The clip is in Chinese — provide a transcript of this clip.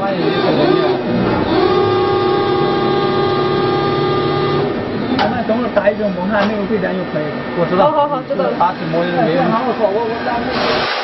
万一收给你了。我们等会儿打一针蒙汗那个柜点就可以了。我知道。 好，知道了。 打什么没有？ 我